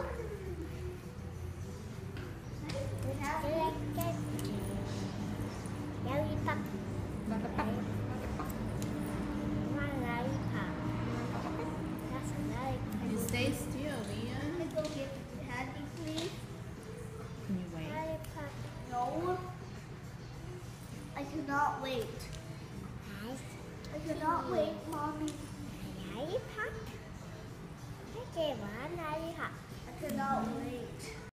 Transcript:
Lollipop. Lollipop. Lollipop. That's a lollipop. You stay still, Leah. Can I go get the candy, please? Can you wait? Lollipop. No. I cannot wait. I cannot wait, Mommy. Lollipop. Cái kia bỏ lollipop. I cannot wait.